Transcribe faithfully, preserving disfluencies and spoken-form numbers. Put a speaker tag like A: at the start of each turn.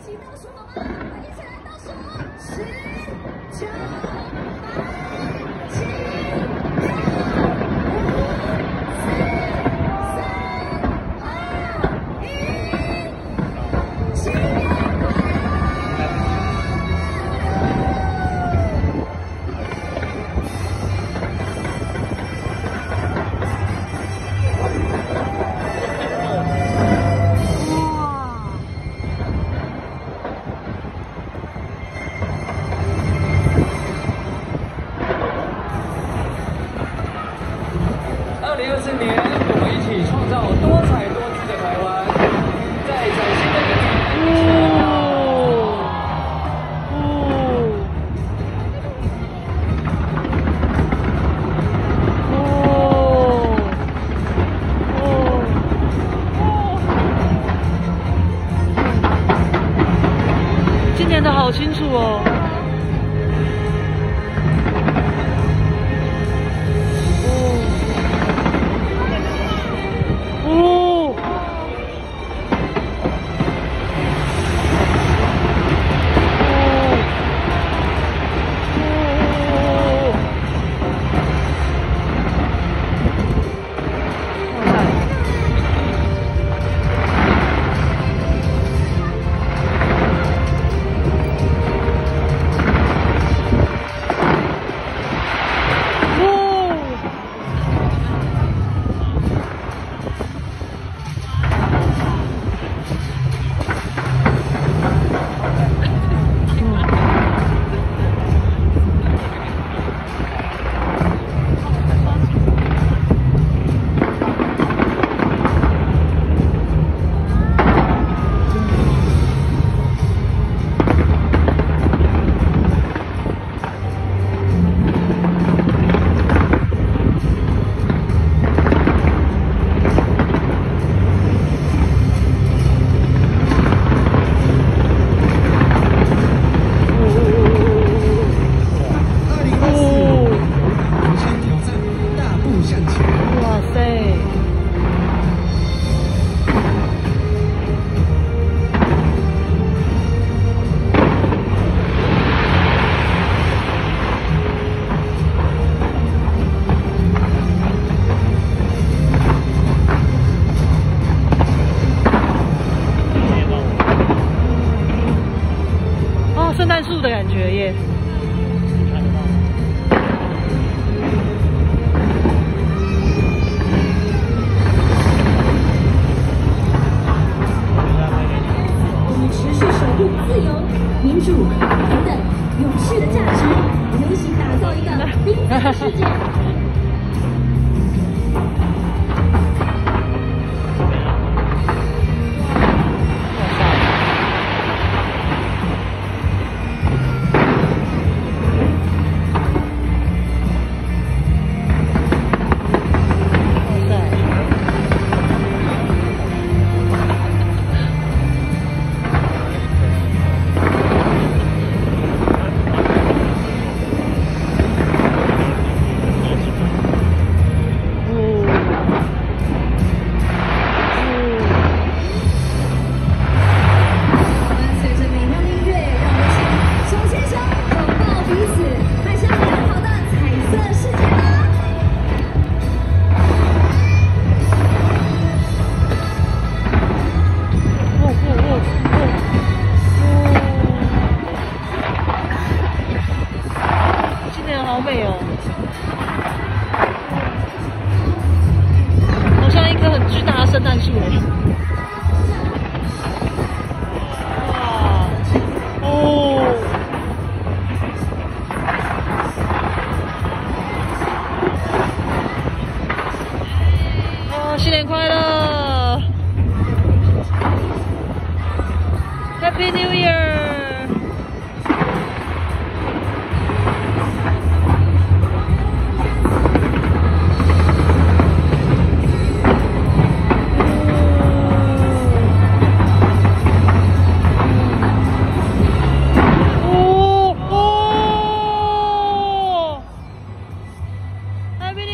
A: 起倒数好吗？一起来倒数，十、九、八、七、六、五、四、三、二、一，新年快乐！
B: 二零二四年，我们一起创造多彩多姿的台湾，在崭新的一年，哦哦哦！今年的好清楚哦。 圣诞树的感觉耶！
A: 我们持续守护自由、民主、平等、永续的价值，我们一起打造一个缤纷的世界。
C: 好美哦，好像一棵很巨大的圣诞树哎！哇，哦，哦，新年快乐 ，Happy New Year！ Happy